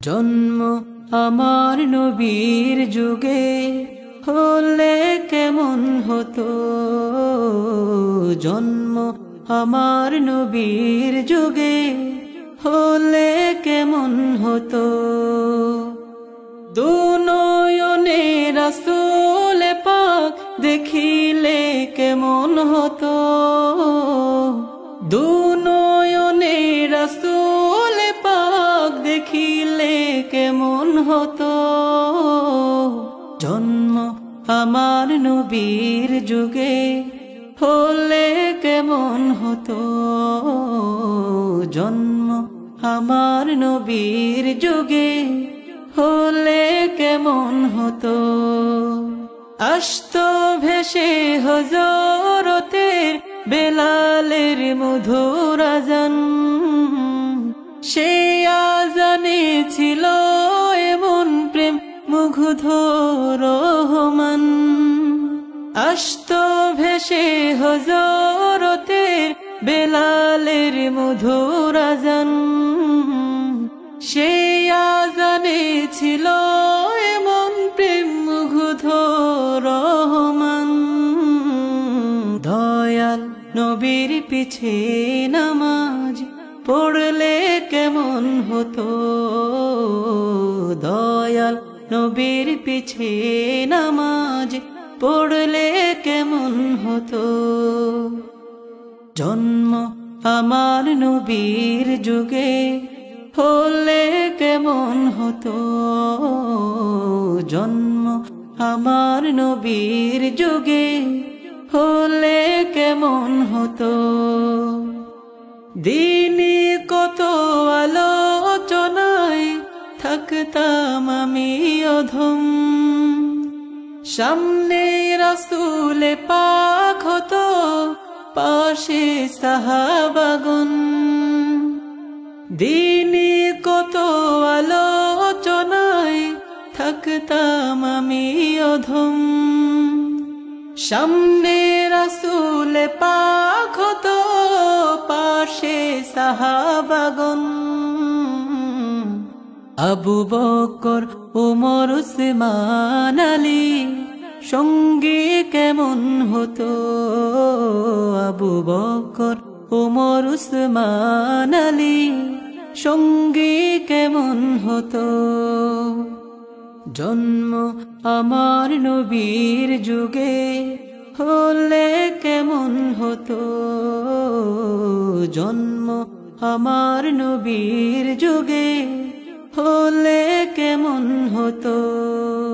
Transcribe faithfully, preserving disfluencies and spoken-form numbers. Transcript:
জন্ম আমার নবীর যুগে হলে কেমন হতো, জন্ম আমার নবীর যুগে হলে কেমন হতো। দুনয়নে রাসূল পাক দেখিলে কেমন হতো, দুনয়নে রাসূল পাক দেখিলে কেমন হতো। জন্ম আমার নবীর যুগে হলে কেমন হতো, জন্ম আমার নবীর যুগে হলে কেমন হতো। আসতো ভেসে হযরতের বেলালের মধুর আযান, সেই আযানে ছিল এমন প্রেম মুগ্ধ রহমান। আসতো ভেসে হযরতের বেলালের মধুর আযান, সেই আযানে ছিল এমন প্রেম মুগ্ধ রহমান। দয়াল নবীর পিছে নামাজ পড়লে কেমন হতো, দয়াল নবীর পিছে নামাজ পড়লে কেমন হতো। জন্ম আমার নবীর যুগে হলে কেমন হতো, জন্ম আমার নবীর যুগে হলে কেমন হতো। দিনে কত আলোচনায় থাকতাম আমি অধম, সামনে রাসূল পাক হতো পাশে সাহাবাগণ। দিনে কত আলোচনায় থাকতাম আমি অধম, সামনে রাসূল পাক হতো পাশে সাহাবাগণ। আবু বকর ওমর উসমান আলী সঙ্গী কেমন হতো, আবু বকর ওমর উসমান আলী সঙ্গী কেমন হতো। জন্ম আমার নবীর যুগে হলে কেমন হতো, জন্ম আমার নবীর যুগে হলে কেমন হতো।